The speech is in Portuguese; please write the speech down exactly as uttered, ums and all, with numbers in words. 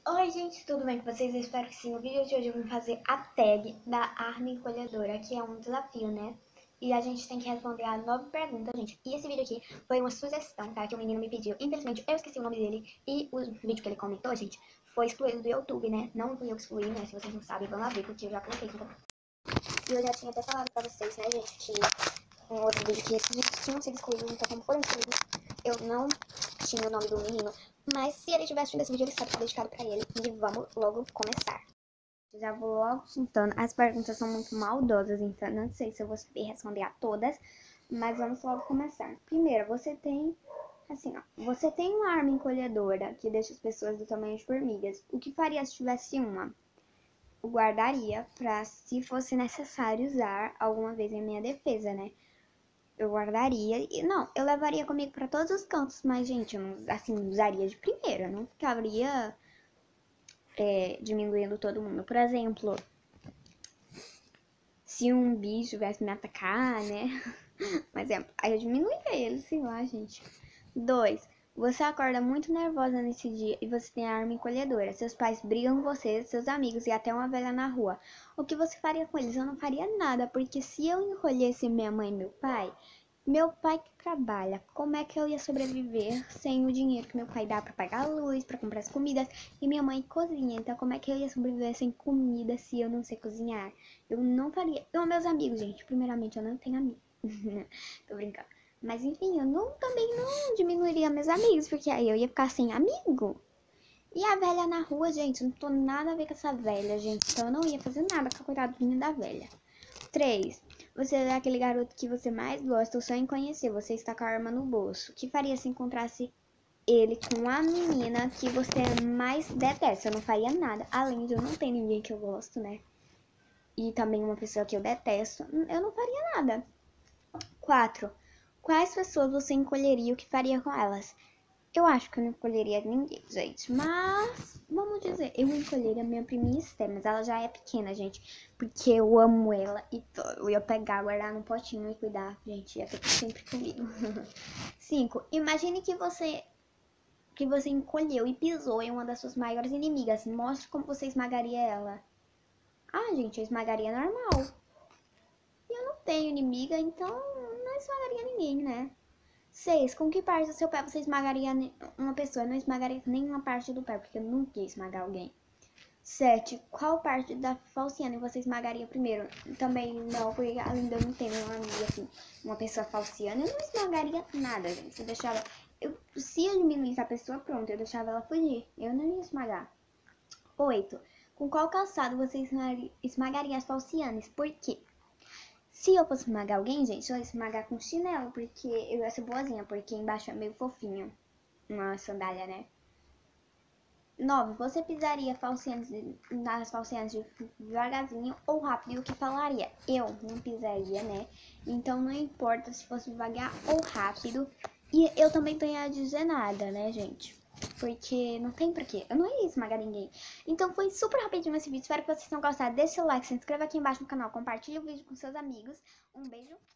Oi gente, tudo bem com vocês? Eu espero que sim. No vídeo de hoje eu vim fazer a tag da arma encolhedora, que é um desafio, né? E a gente tem que responder a nove perguntas, gente. E esse vídeo aqui foi uma sugestão, tá? Que o menino me pediu. Infelizmente, eu esqueci o nome dele. E o vídeo que ele comentou, gente, foi excluído do YouTube, né? Não fui eu que excluí, né? Se vocês não sabem, vão lá ver, porque eu já coloquei. Então... E eu já tinha até falado pra vocês, né, gente, que um outro vídeo que esses vídeos tinham sido excluídos, então como foram excluídos, eu não tinha o nome do menino. Mas se ele tivesse assistindo esse vídeo, ele sabe que foi dedicado pra ele. E vamos logo começar. Já vou logo juntando. As perguntas são muito maldosas, então não sei se eu vou saber responder a todas. Mas vamos logo começar. Primeiro, você tem, assim, ó. Você tem uma arma encolhedora que deixa as pessoas do tamanho de formigas. O que faria se tivesse uma? Eu guardaria pra, se fosse necessário, usar alguma vez em minha defesa, né? Eu guardaria e não, eu levaria comigo pra todos os cantos, mas gente, eu não, assim, usaria de primeira, não ficaria é, diminuindo todo mundo. Por exemplo, se um bicho viesse me atacar, né? Um exemplo, aí eu diminuiria ele, sei lá, gente. Dois, você acorda muito nervosa nesse dia e você tem a arma encolhedora. Seus pais brigam com você, seus amigos e até uma velha na rua. O que você faria com eles? Eu não faria nada, porque se eu encolhesse minha mãe e meu pai, meu pai que trabalha, como é que eu ia sobreviver sem o dinheiro que meu pai dá pra pagar a luz, pra comprar as comidas, e minha mãe cozinha, então como é que eu ia sobreviver sem comida se eu não sei cozinhar? Eu não faria. Eu, meus amigos, gente, primeiramente eu não tenho amigos. Tô brincando. Mas enfim, eu não, também não diminuiria meus amigos, porque aí eu ia ficar sem amigo. E a velha na rua, gente, não tô nada a ver com essa velha, gente. Então eu não ia fazer nada com a coitadinha da velha. três. Você é aquele garoto que você mais gosta ou sonha em conhecer. Você está com a arma no bolso. O que faria se encontrasse ele com a menina que você mais detesta? Eu não faria nada. Além de eu não ter ninguém que eu gosto, né? E também uma pessoa que eu detesto. Eu não faria nada. quatro. Quais pessoas você encolheria e o que faria com elas? Eu acho que eu não encolheria ninguém, gente. Mas, vamos dizer, eu encolheria minha priminha Esté, mas ela já é pequena, gente. Porque eu amo ela e eu ia pegar, guardar no potinho e cuidar, gente. Ia ficar sempre comigo. cinco. Imagine que você que você encolheu e pisou em uma das suas maiores inimigas. Mostre como você esmagaria ela. Ah, gente, eu esmagaria normal. E eu não tenho inimiga, então não esmagaria ninguém, né? seis. Com que parte do seu pé você esmagaria uma pessoa? Eu não esmagaria nenhuma parte do pé, porque eu nunca ia esmagar alguém. sete. Qual parte da falciane você esmagaria primeiro? Também não, porque além de eu não ter uma amiga assim, uma pessoa falciane, eu não esmagaria nada, gente. Eu deixava. Eu, se eu diminuísse a pessoa, pronto, eu deixava ela fugir. Eu não ia esmagar. oito. Com qual calçado você esmagaria as falcianes? Por quê? Se eu fosse esmagar alguém, gente, eu ia esmagar com chinelo, porque eu ia ser boazinha, porque embaixo é meio fofinho. Uma sandália, né? nove. Você pisaria falcianes, nas falcianes devagarzinho ou rápido? E o que falaria? Eu não pisaria, né? Então não importa se fosse devagar ou rápido. E eu também não ia dizer nada, né, gente? Porque não tem pra quê. Eu não ia esmagar ninguém. Então foi super rapidinho esse vídeo. Espero que vocês tenham gostado. Deixa o like, se inscreva aqui embaixo no canal. Compartilhe o vídeo com seus amigos. Um beijo.